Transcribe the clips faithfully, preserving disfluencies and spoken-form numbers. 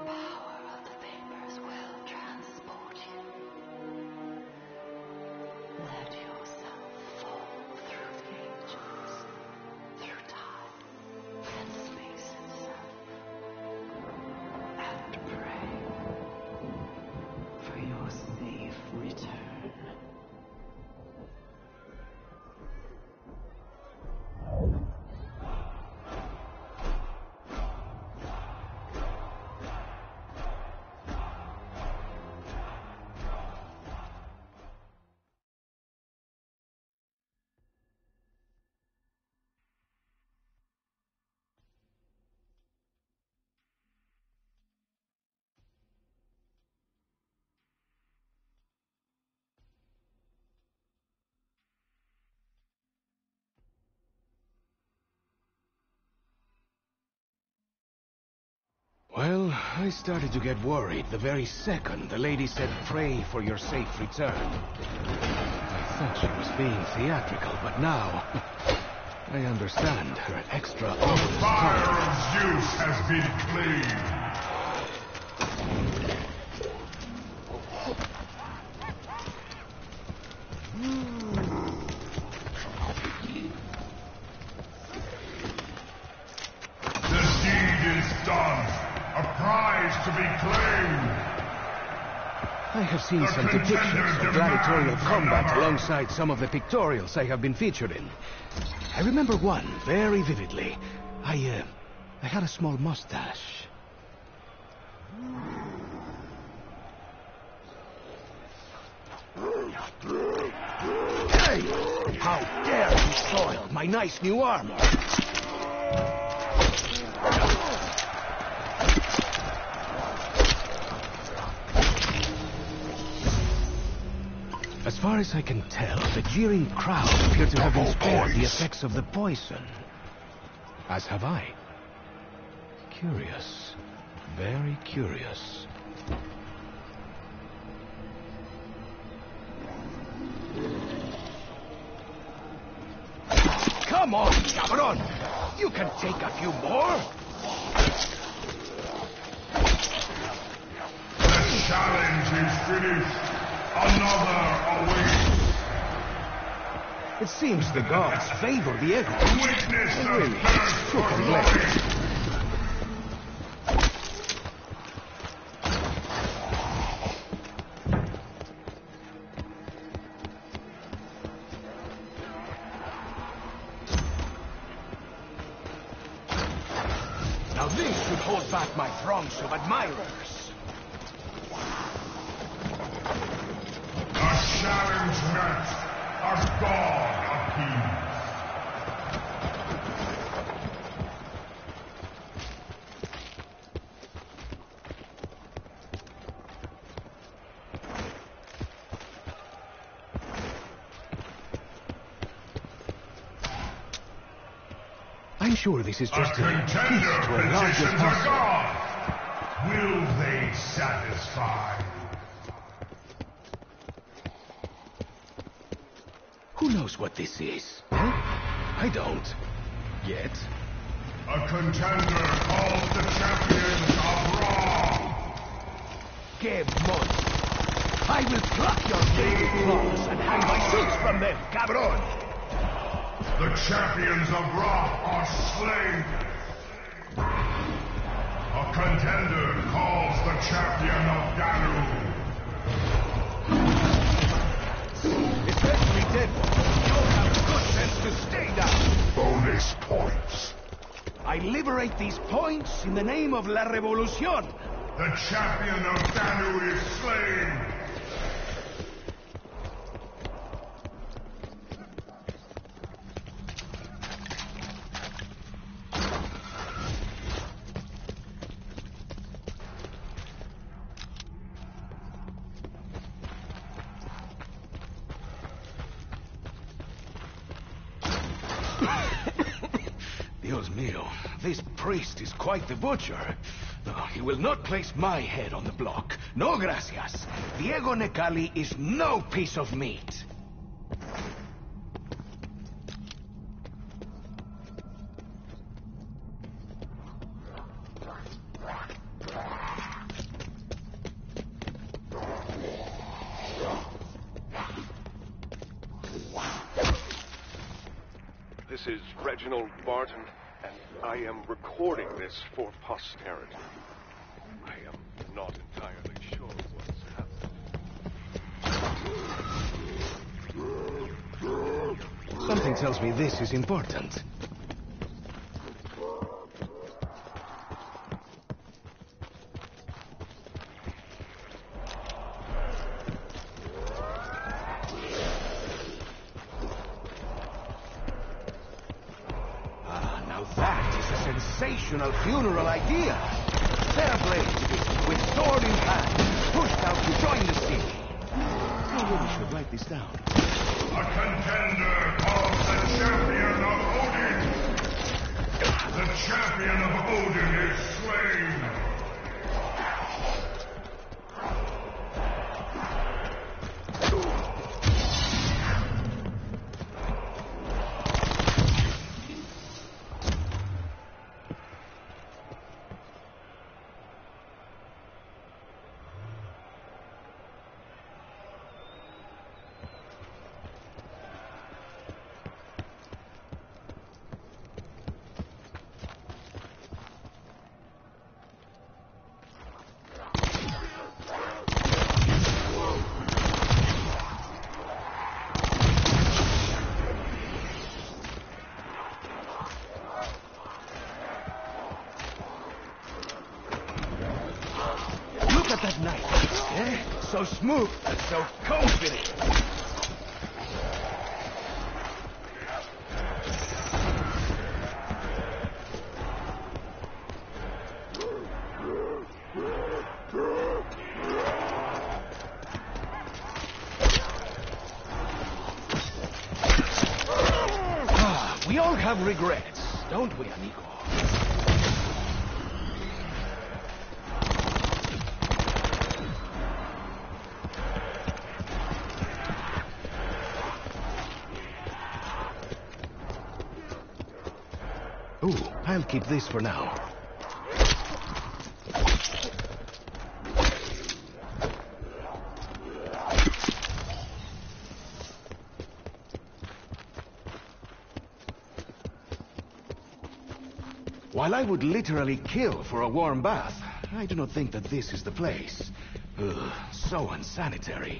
power of the vapors will transport you. Let yourself fall through the ages, through time and space itself, and pray for your safe return. Well, I started to get worried the very second the lady said pray for your safe return. I thought she was being theatrical, but now I understand her extra... The fire of Zeus has been cleaved. The deed is done. A prize to be claimed. I have seen The some contender depictions of gladiatorial demands combat another. alongside some of the pictorials I have been featured in. I remember one very vividly. I, uh, I had a small mustache. Hey! How dare you soil my nice new armor! As far as I can tell, the jeering crowd appear to have been spared the effects of the poison. As have I. Curious. Very curious. Come on, cabron! You can take a few more! The challenge is finished. Another awaits. It seems the gods favor the ego. Witness the Really, thirst for fucking glory. legend. Now this should hold back my throngs of admirers. A challenge met. A god appeased. I'm sure this is A just a piece contender to a larger petitions a puzzle. god. Will they satisfy? Who knows what this is? Huh? I don't. Yet. A contender calls the champions of Raw. Que monster! I will pluck your baby claws and hang my suits from them, cabron! The champions of Ra are slain. A contender calls the champion of Danu. Especially dead ones. You'll have good sense to stay down. Bonus points. I liberate these points in the name of La Revolucion. The champion of Danu is slain. Dios mío, this priest is quite the butcher. Oh, he will not place my head on the block. No gracias. Diego Necali is no piece of meat. This is Reginald Barton, and I am recording this for posterity. I am not entirely sure what's happening. Something tells me this is important. Sensational funeral idea. There Blades with sword in hand, pushed out to join the scene. I really should write this down. A contender calls the champion of Odin. The champion of Odin is slain. That knife, eh? So smooth and so confident. Ah, we all have regrets, don't we, amigo? Ooh, I'll keep this for now. While I would literally kill for a warm bath, I do not think that this is the place. Ugh, so unsanitary.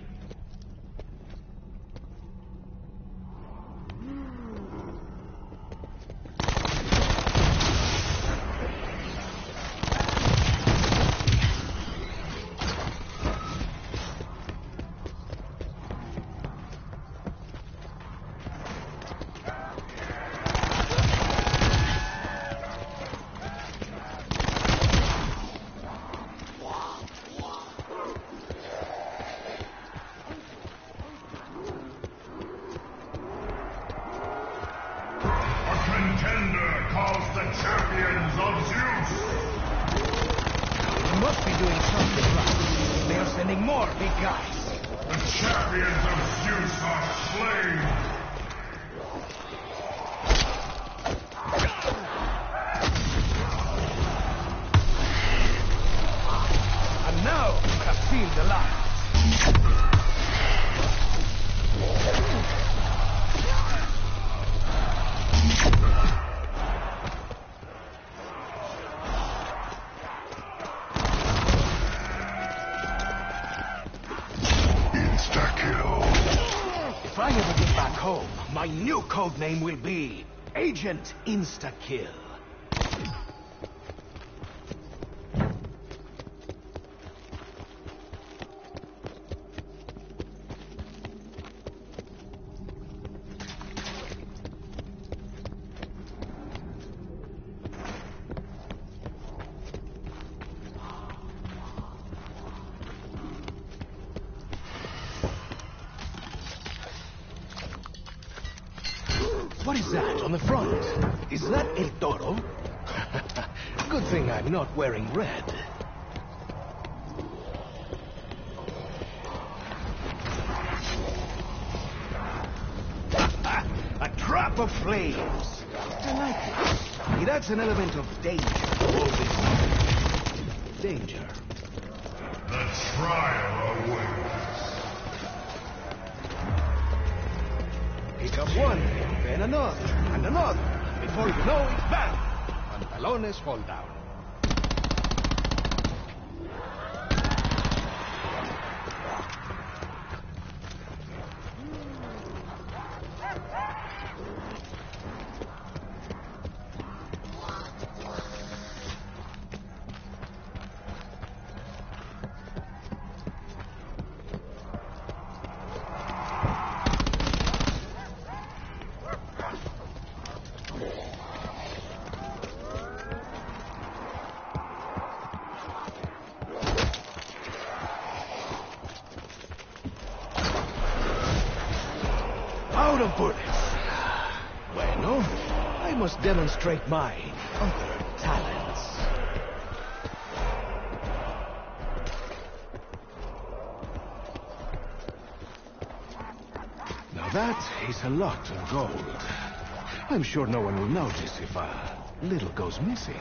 My new codename will be Agent Insta-Kill. What is that on the front? Is that El Toro? Good thing I'm not wearing red. A trap of flames. I like it. It adds an element of danger to all this. Danger. The trial awaits. Pick up one, then another, and another. Before you know it, bang! Pantalones fall down. Out of bullets. Bueno, I must demonstrate my other talents. Now that is a lot of gold. I'm sure no one will notice if a little goes missing.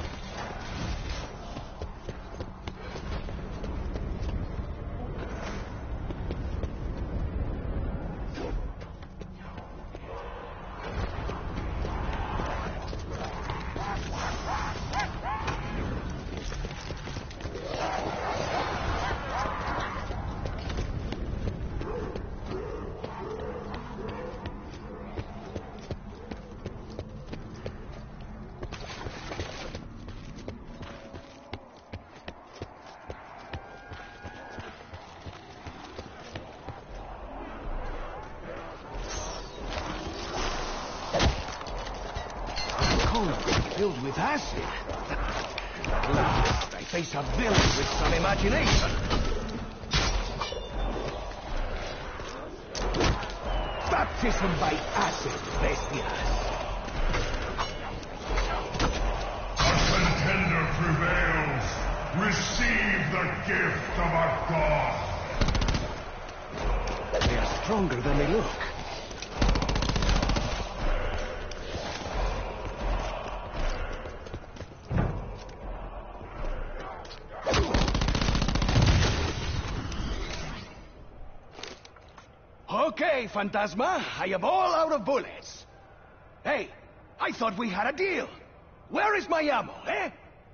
Filled with acid. At last, I face a villain with some imagination. Baptism by acid, bestias. A contender prevails. Receive the gift of our god. They are stronger than they look. Okay, Fantasma, I am all out of bullets. Hey, I thought we had a deal. Where is my ammo, eh?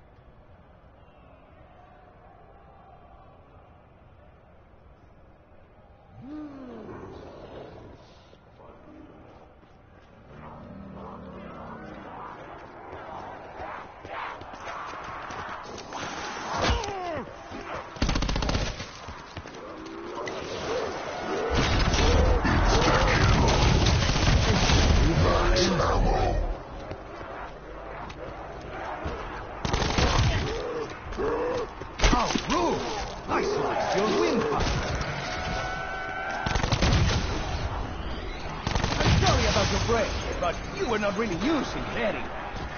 But you were not really using it anyway.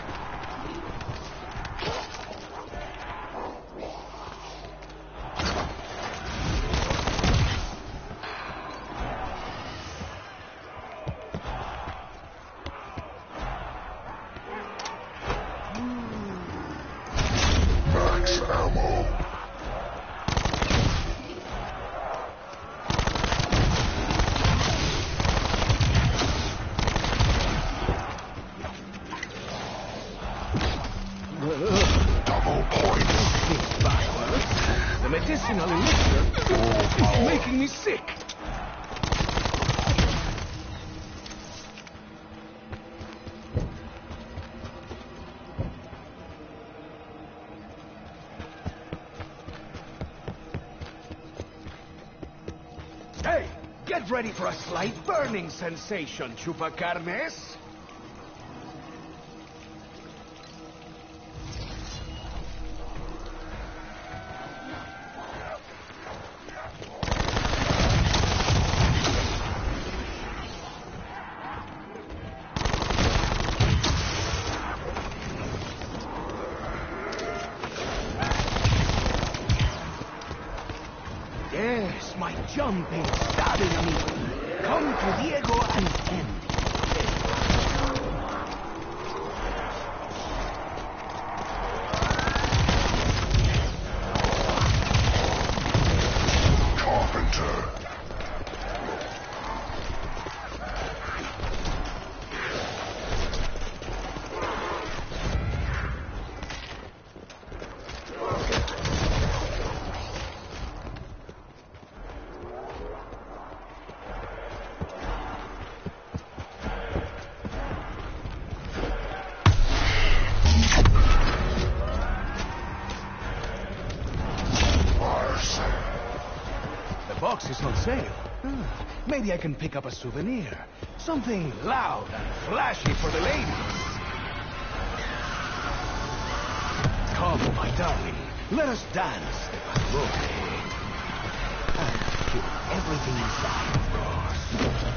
Max ammo. Double point. Backwards. The medicinal elixir is making me sick. Hey, get ready for a slight burning sensation, Chupacarnes. Yes, my jumping, stabbing me. Come to Diego and Andy. Carpenter. The box is on sale. Ah, maybe I can pick up a souvenir. Something loud and flashy for the ladies. Come, my darling. Let us dance the ballet. And keep everything inside, of course.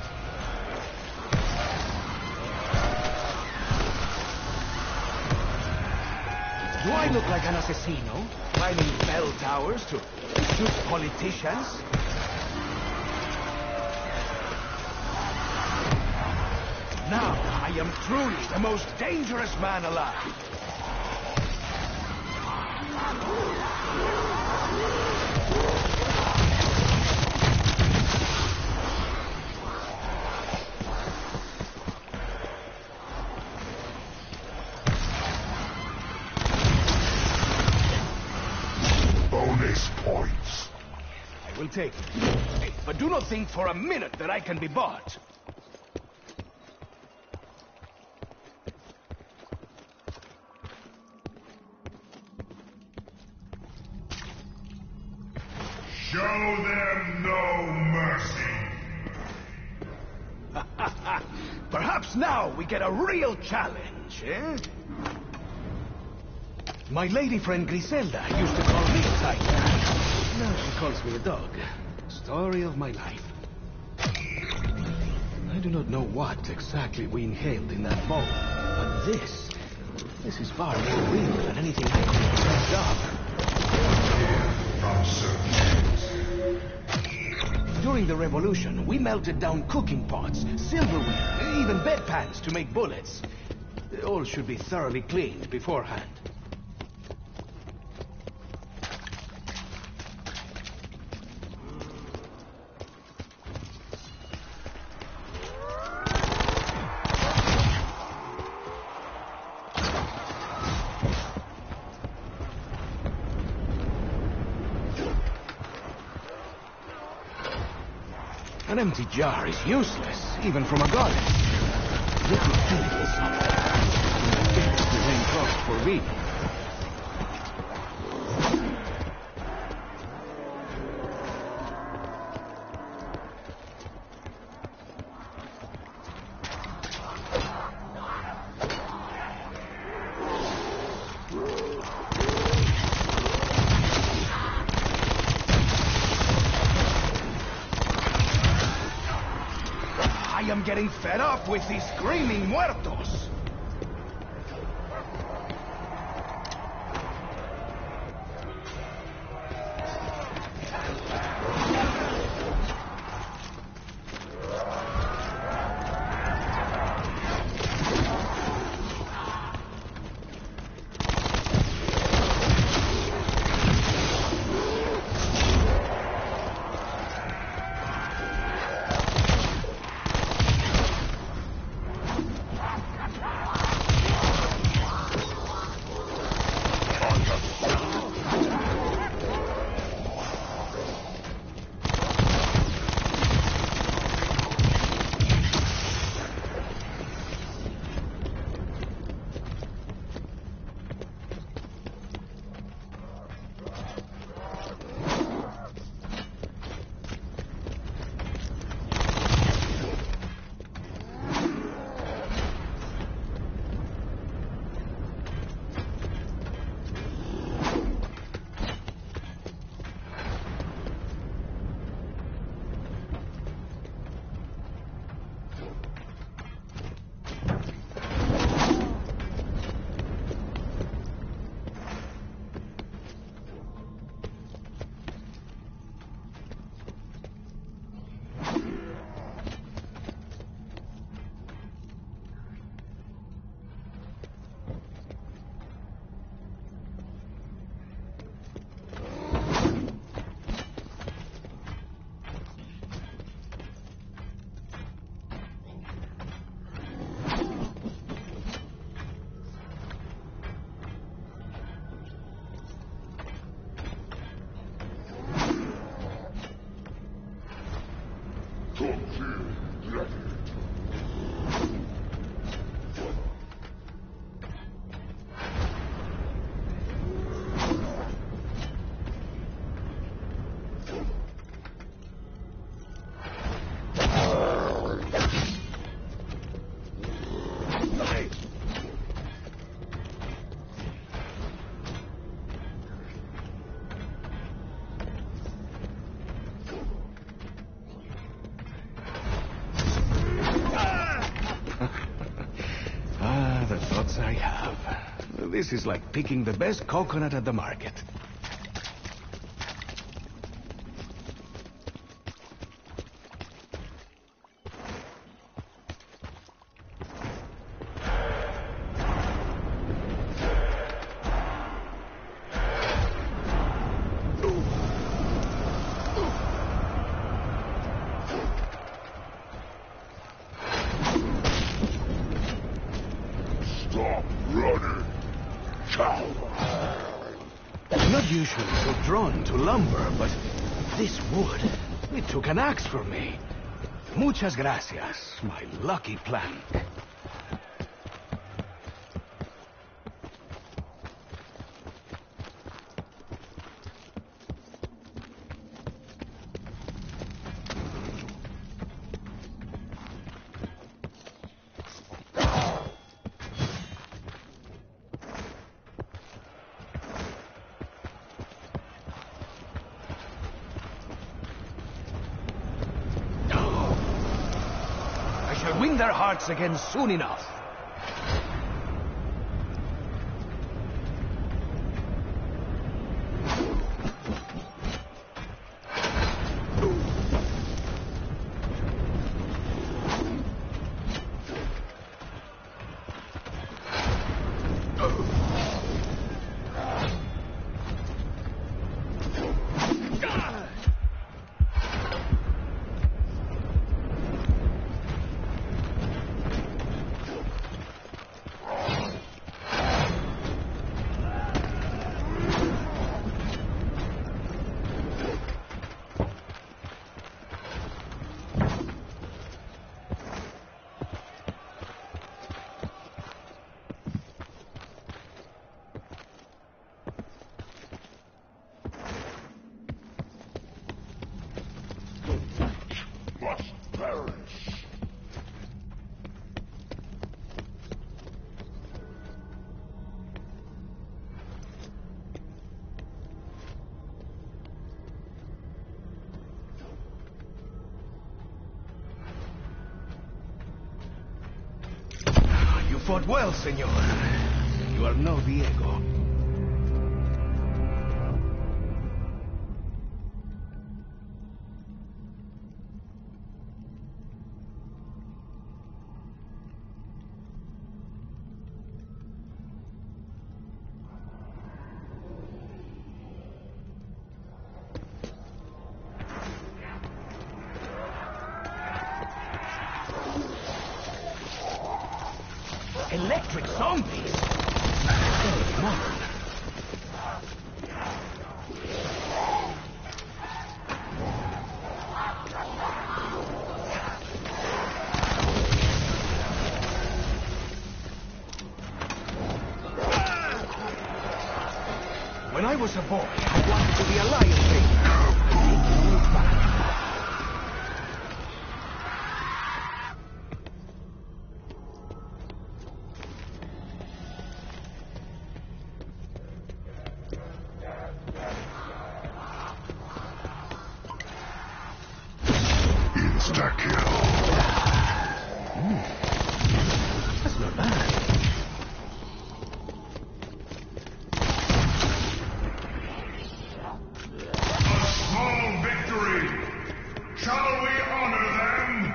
Do I look like an assassino, climbing bell towers to shoot politicians? Now I am truly the most dangerous man alive. Bonus points. I will take it. But do not think for a minute that I can be bought. Show them no mercy. Perhaps now we get a real challenge, eh? My lady friend Griselda used to call me Tiger. Now she calls me a dog. Story of my life. I do not know what exactly we inhaled in that bowl, but this... this is far more real than anything I could have dreamt of. From Sir During the revolution, we melted down cooking pots, silverware, even bedpans to make bullets. All should be thoroughly cleaned beforehand. An empty jar is useless, even from a goddess. Liquid chemicals. It's the same cost for me. I am getting fed up with these screaming muertos. This is like picking the best coconut at the market. Stop running! I'm not usually so drawn to lumber, but this wood, it took an axe from me. Muchas gracias, my lucky plank. Win their hearts again soon enough. Must perish! You fought well, senor. You are no Diego. Electric zombies? Oh, man. When I was a boy, I wanted to be a lion tamer. Taking you back. Insta-kill! Mm. That's not bad. A small victory! Shall we honor them?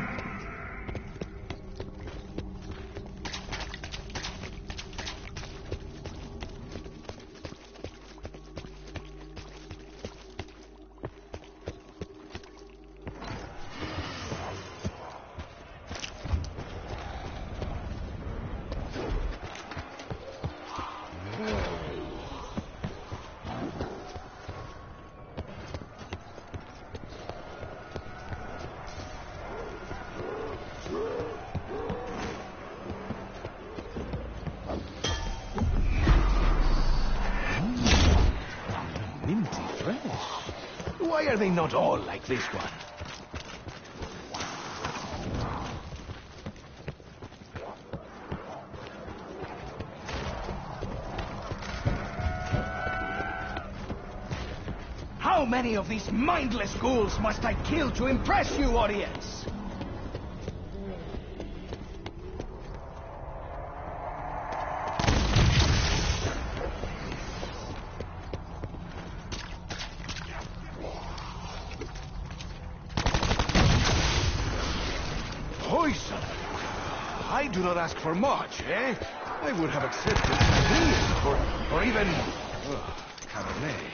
Minty fresh. Why are they not all like this one? How many of these mindless ghouls must I kill to impress you, audience? I do not ask for much, eh? I would have accepted sangria or, or even... Uh, Cabernet.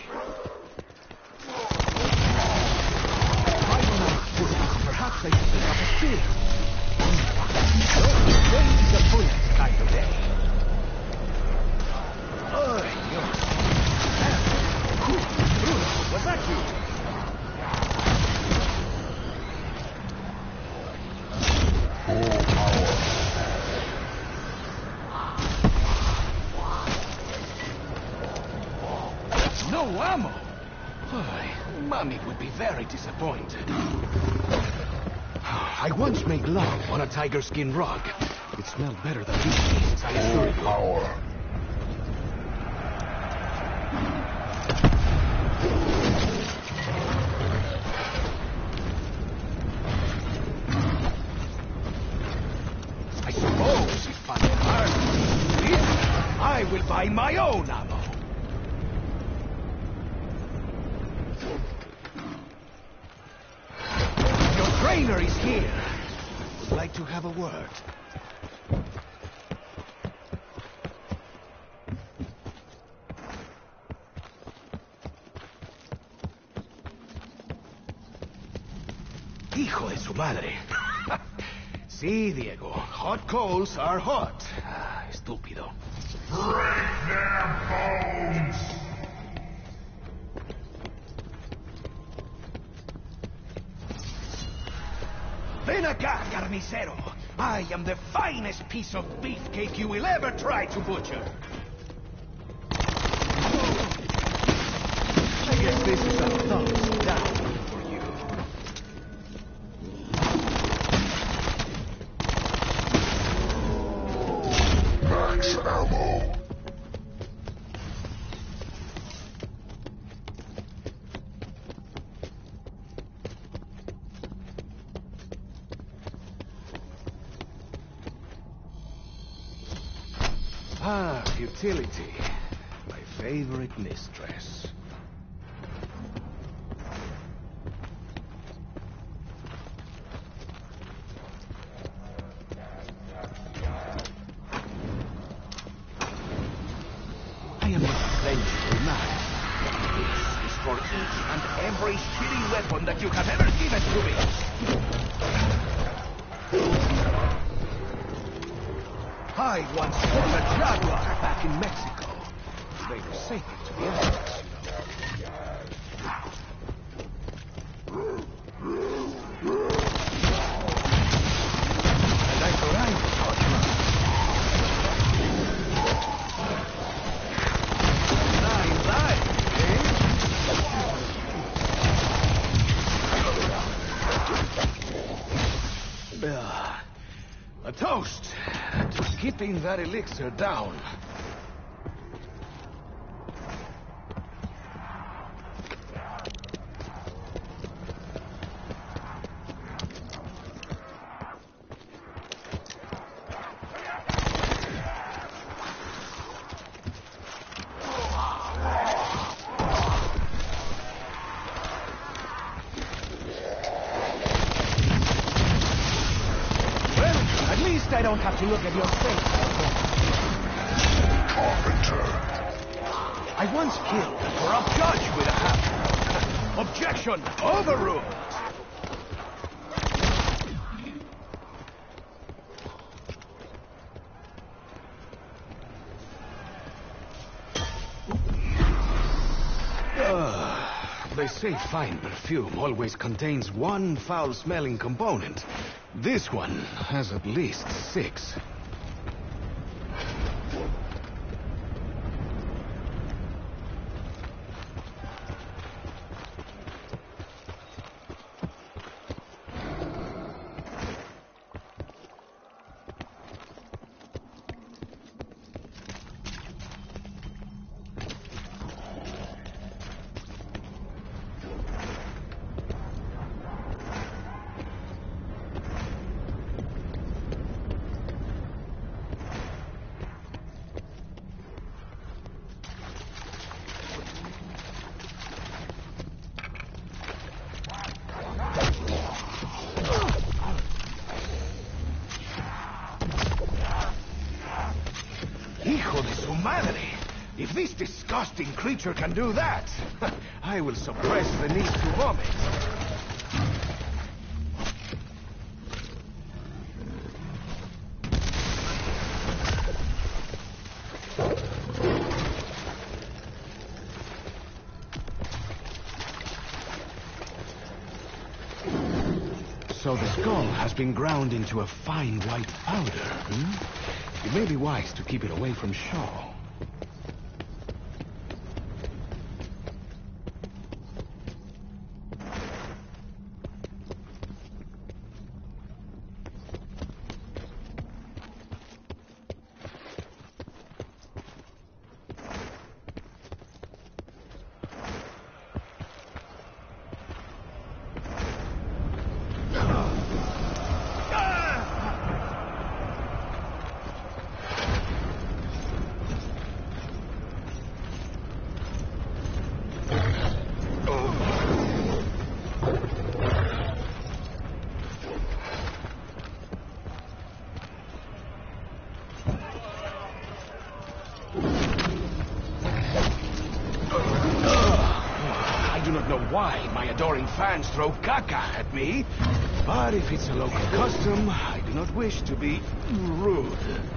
I don't know. Perhaps I should pick up a spear. Don't don't disappoint this kind of day. Oh, Bruno, was that you? No ammo! Oh, Mommy would be very disappointed. I once made love on a tiger skin rug. It smelled better than these beasts, I assure you. Power. I suppose if I'm hurt, I will buy my own ammo. Trainer is here. Would like to have a word. Hijo de su madre. Sí, Diego. Hot coals are hot. Ah, estúpido. Break their bones! Ven acá, carnicero. I am the finest piece of beefcake you will ever try to butcher. I guess this is a thumbs down for you. Max ammo. Ah, futility. My favorite mistress. I am a vengeful man. This is for each and every shitty weapon that you have ever given to me. I once fought a jaguar back in Mexico. They were sacred to the animals, you know. And I thought I was hot run. Nine lives, eh? Uh, a toast to keeping that elixir down. I don't have to look at your face. Carpenter. I once killed a corrupt judge with a hammer. Objection! Overruled! Uh, they say fine perfume always contains one foul-smelling component. This one has at least six. If this disgusting creature can do that, I will suppress the need to vomit. So the skull has been ground into a fine white powder, hmm? It may be wise to keep it away from Shaw. Why my adoring fans throw caca at me, but if it's a local custom, I do not wish to be rude.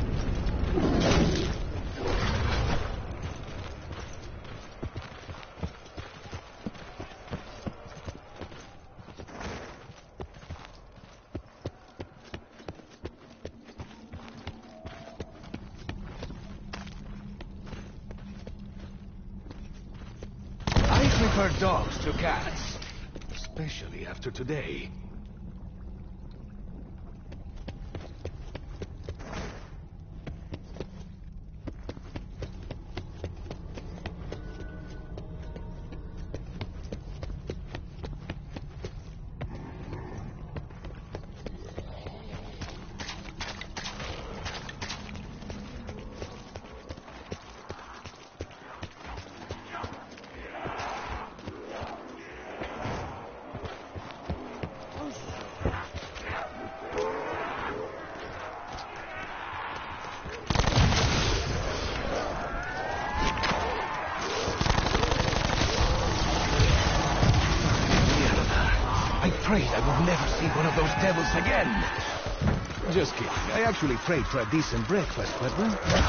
I prefer dogs to cats, especially after today. I prayed I would never see one of those devils again. Just kidding. I actually prayed for a decent breakfast, but well,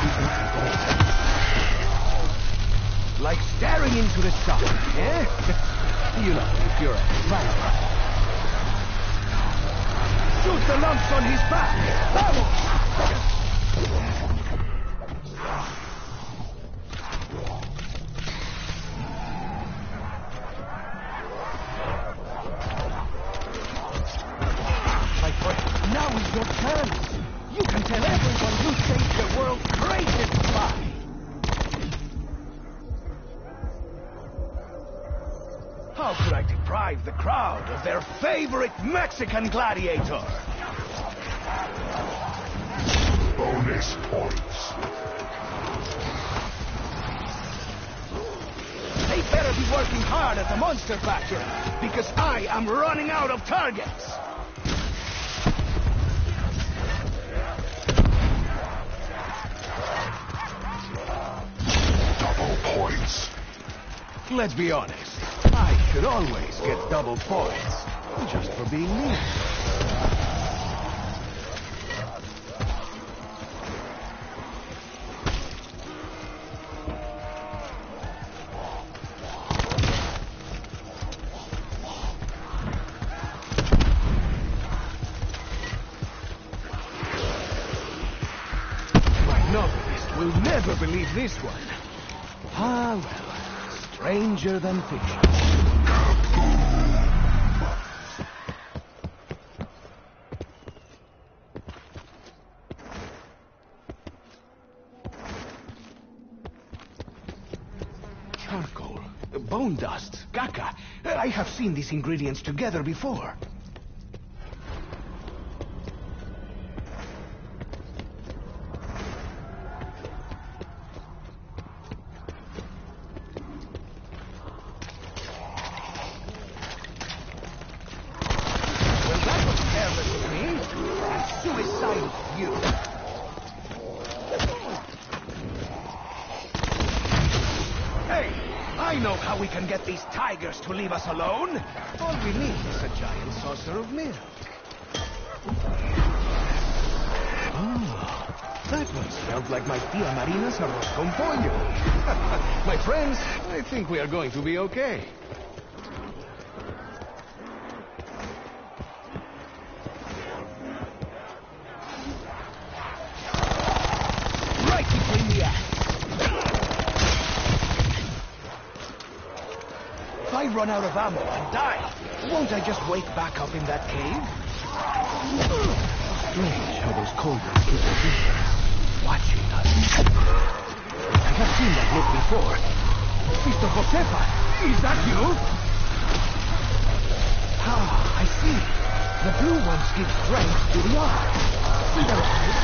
like staring into the sun, eh? You know, if you're a vampire. Shoot the lumps on his back! Vamos! How could I deprive the crowd of their favorite Mexican gladiator? Bonus points. They better be working hard at the Monster Factory, because I am running out of targets. Double points. Let's be honest. I could always get double points, just for being me. My novelist will never believe this one. Ah, well, stranger than fiction. Charcoal, bone dust, caca. I have seen these ingredients together before. Well, that was careless of me. And suicidal of you. how we can get these tigers to leave us alone? All we need is a giant saucer of milk. Ah, that one smelled like my Tia Marina's arroz con pollo. My friends, I think we are going to be okay. Right between the eyes. If I run out of ammo and die, won't I just wake back up in that cave? Strange how those cauldrons keep their distance, watching us. I have seen that look before. Mister Josefa, is that you? Ah, I see. The blue ones give strength to the arm. See their eyes?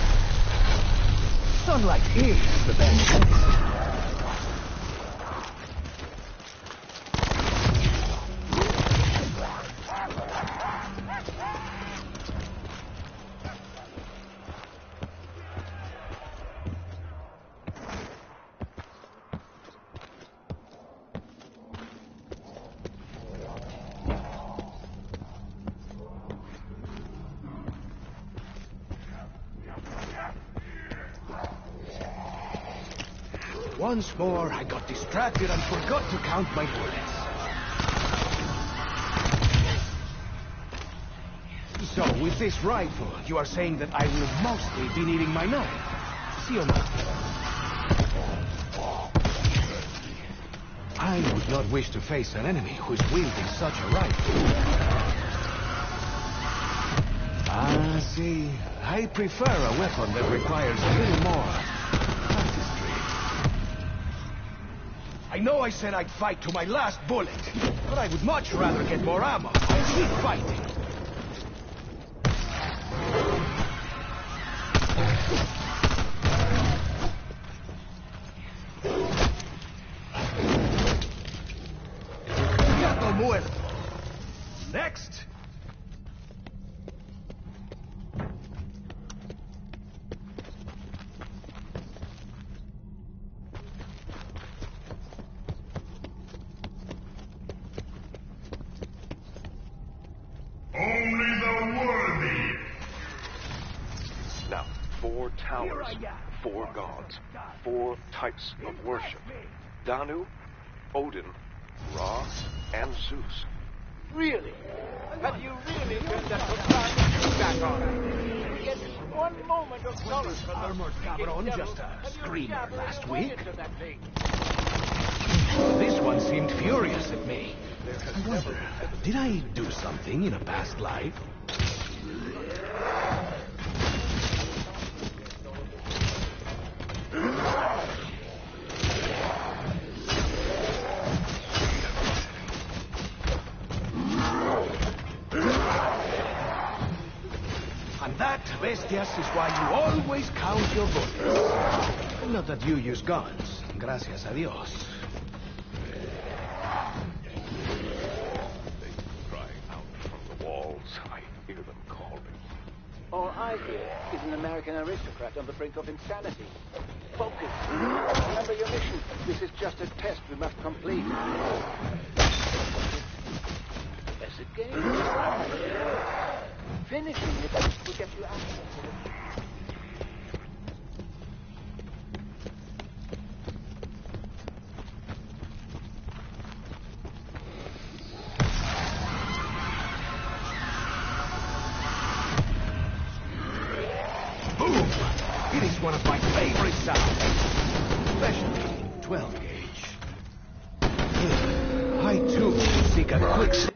Sunlight is the best medicine. Once more, I got distracted and forgot to count my bullets. So, with this rifle, you are saying that I will mostly be needing my knife. See or not? I would not wish to face an enemy who is wielding such a rifle. Ah, see, I prefer a weapon that requires a little more artistry. I know I said I'd fight to my last bullet, but I would much rather get more ammo and keep fighting. Gato muerto. Next. Only the worthy. Now, four towers, four gods, four types of worship. Danu, Odin, Ra, and Zeus. Really? Have you really turned that Hokkaido back on? Get one moment of solace from those Armored freaking Cabron, devils, just a and you'll screamer jabber last away week. into that thing. This one seemed furious at me. I wonder, did I do something in a past life? And that, bestias, is why you always count your bullets. Not that you use guns, gracias a Dios. Crying out from the walls. I hear them calling. All I hear is an American aristocrat on the brink of insanity. Focus. Remember your mission. This is just a test we must complete. As a game. Finishing it will get you access to it. Boom! It is one of my favorite sounds. Especially twelve gauge. I too seek a quick...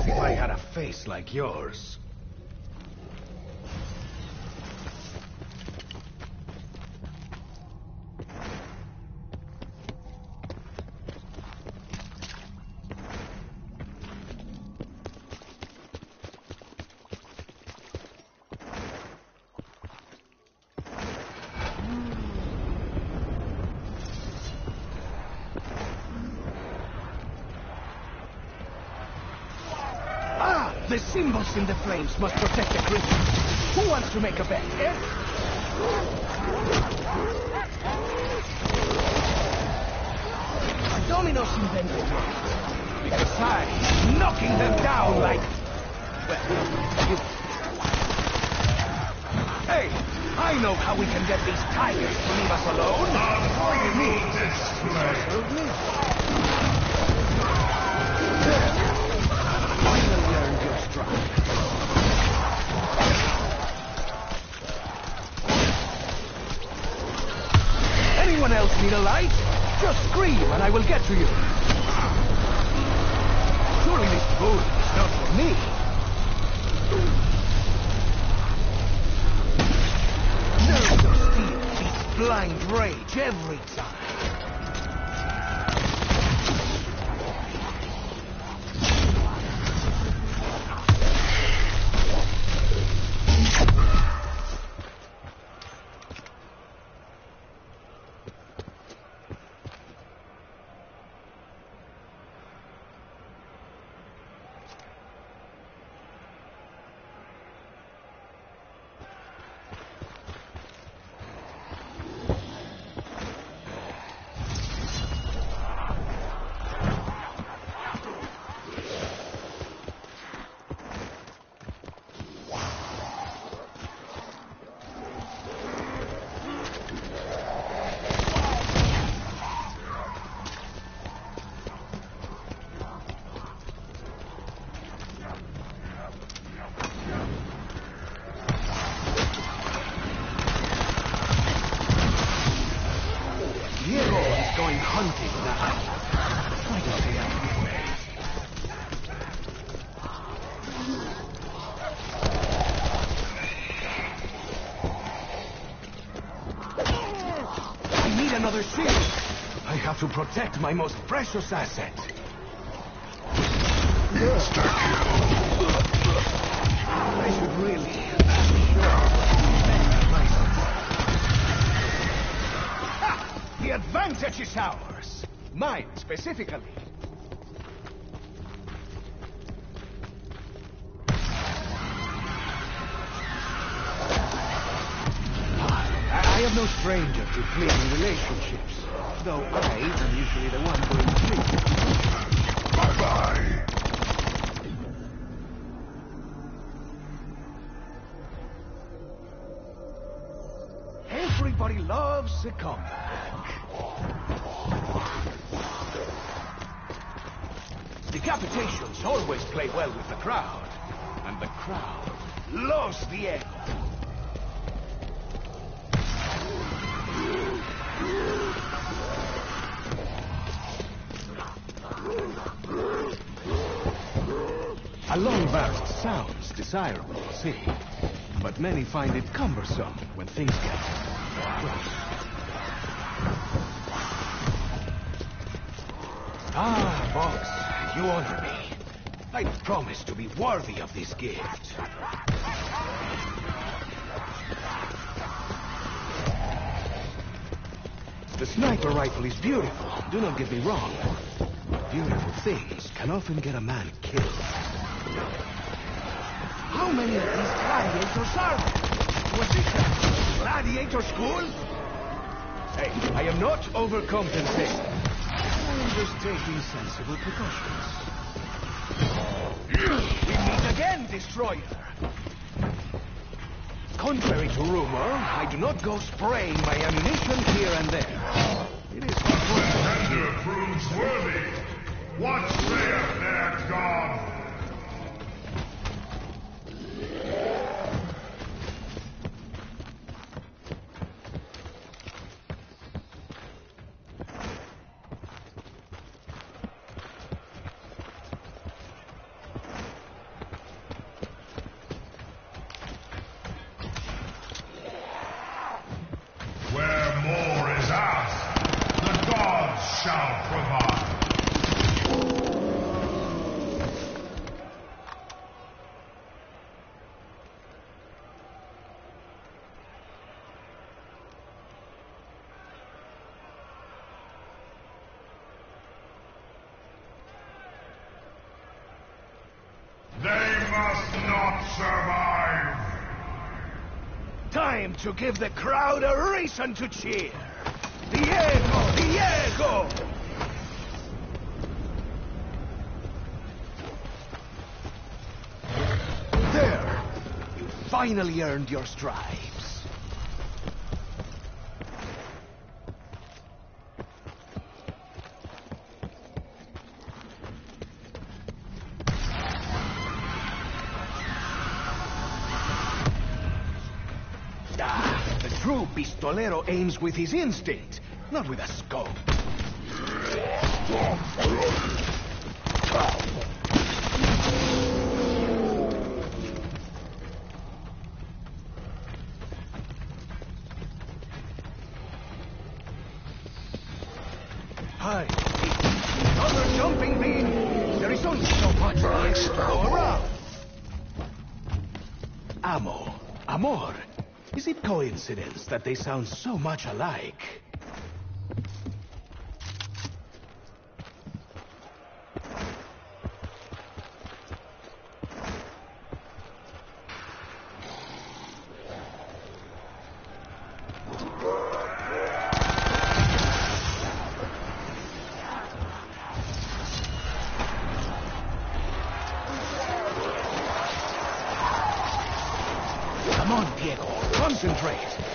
If I had a face like yours. The symbols in the flames must protect the creature. Who wants to make a bet, eh? Dominos invented it. Because I'm knocking them down like... Well, you... Hey, I know how we can get these tigers to leave us alone. All you need is display. Finally earned your stride. Anyone else need a light? Just scream and I will get to you. Surely this food is not for me. Nerves of steel beats blind rage every time. Hunting now. Why don't they have me way? I need another shield. I have to protect my most precious asset. I should really be sure. The advantage is ours. Mine, specifically. I am no stranger to fleeting relationships, though I am usually the one going to flee. Bye-bye. Everybody loves a comeback. Decapitations always play well with the crowd, and the crowd loves the ego. A long burst sounds desirable, see, but many find it cumbersome when things get close. Ah, boss, you honor me. I promise to be worthy of this gift. The sniper rifle is beautiful, do not get me wrong. But beautiful things can often get a man killed. How many of these gladiators are there? Was this a gladiator school? Hey, I am not overcompensating. I am just taking sensible precautions. We meet again, Destroyer. Contrary to rumor, I do not go spraying my ammunition here and there. It is Tender proves worthy. What saith their God? time to give the crowd a reason to cheer. Diego! Diego! There! You finally earned your stripes. Ah, the true pistolero aims with his instinct, not with a scope. Hi. Another jumping beam. There is only so much to go around. Amo. Amor. Is it coincidence that they sound so much alike? Come on, Diego. Concentrate.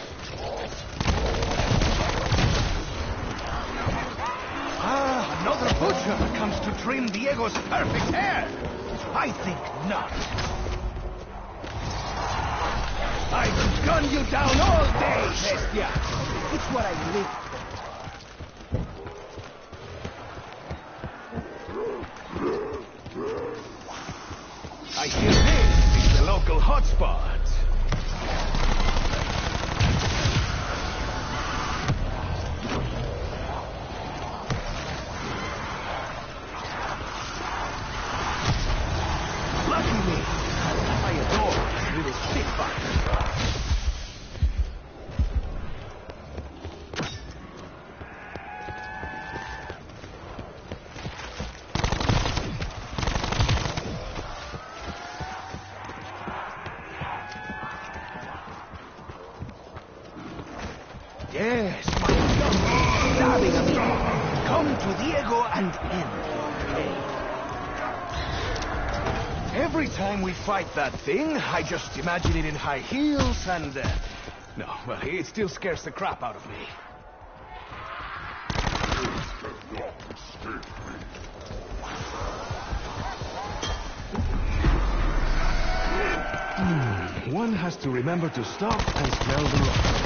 Ah, another butcher comes to trim Diego's perfect hair. I think not. I could gun you down all day, Bestia. It's what I live for. I hear this is the local hotspot. Yes, my young stabbing amigo. Come to Diego and end your pain. Every time we fight that thing, I just imagine it in high heels and... Uh, no, well, it still scares the crap out of me. Hmm, one has to remember to stop and smell the road.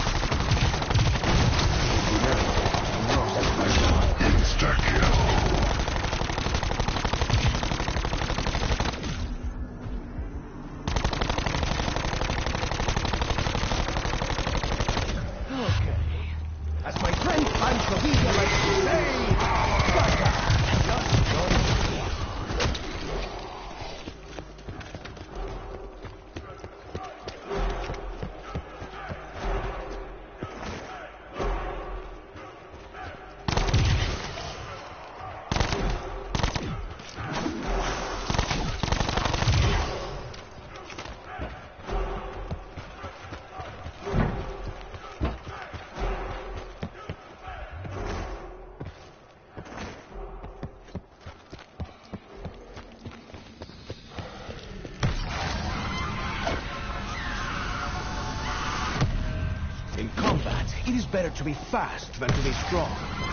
Insta-kill. Okay. As my friend Pancho Villa likes to say, Baka, just join me. In combat, it is better to be fast than to be strong.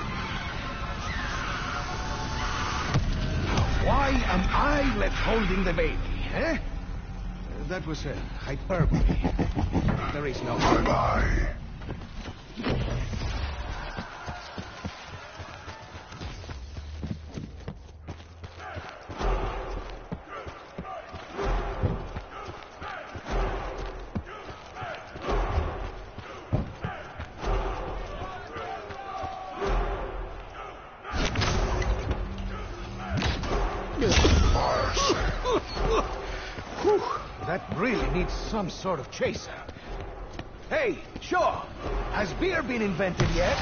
Why am I left holding the baby, eh? That was a hyperbole. There is no... Bye-bye. Whew, that really needs some sort of chaser. Hey, Shaw, has beer been invented yet?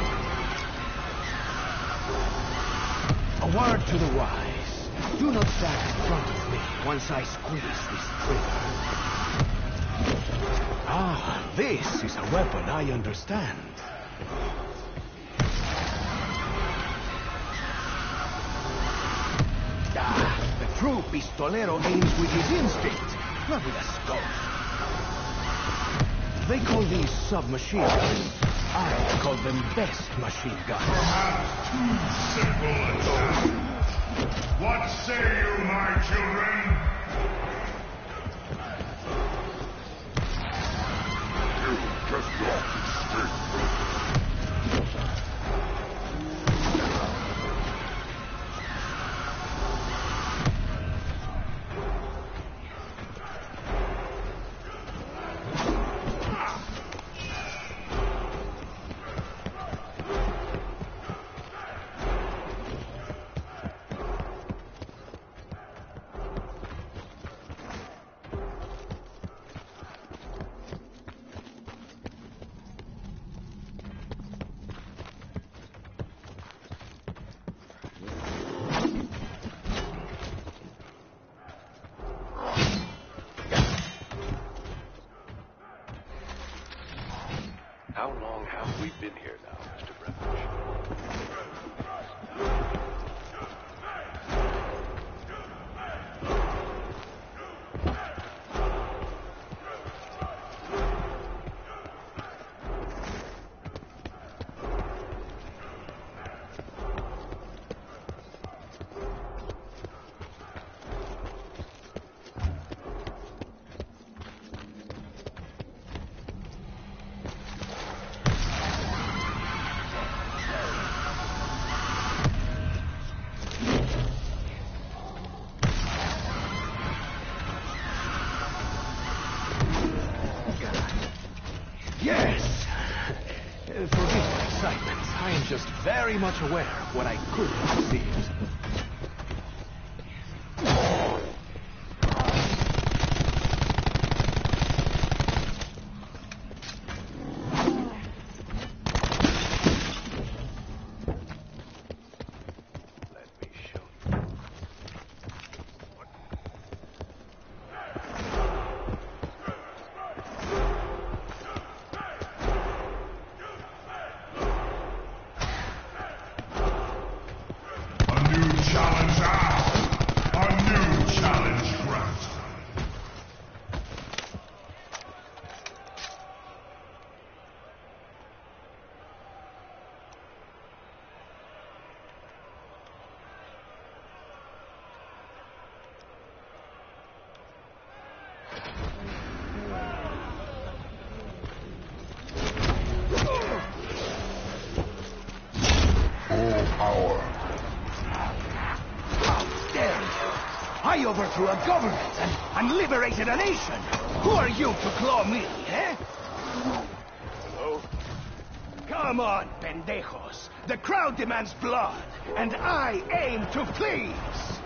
A word to the wise. Do not stand in front of me once I squeeze this trigger. Ah, this is a weapon I understand. Ah, the true pistolero aims with his instinct, not with a scope. They call these submachine guns. I call them best machine guns. Perhaps too simple a task. What say you, my children? You just lost How long have we been here now, Mister Branch? Yes! Uh, Forgive my excitement. I am just very much aware of what I could have perceived. Let me show you. a new challenge asked, a new challenge granted. Full power. How dare you! I overthrew a government and, and liberated a nation! Who are you to claw me, eh? Hello? Come on, pendejos! The crowd demands blood, and I aim to please!